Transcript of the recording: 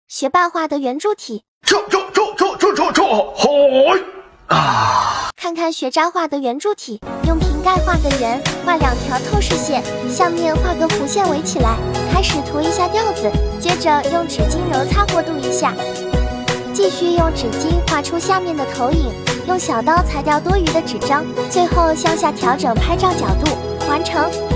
学霸画的圆柱体。 这，啊！ 看看学渣画的圆柱体，用瓶盖画个圆，画2条透视线，下面画个弧线围起来，开始涂一下调子，接着用纸巾揉擦过渡一下，继续用纸巾画出下面的投影，用小刀裁掉多余的纸张，最后向下调整拍照角度，完成。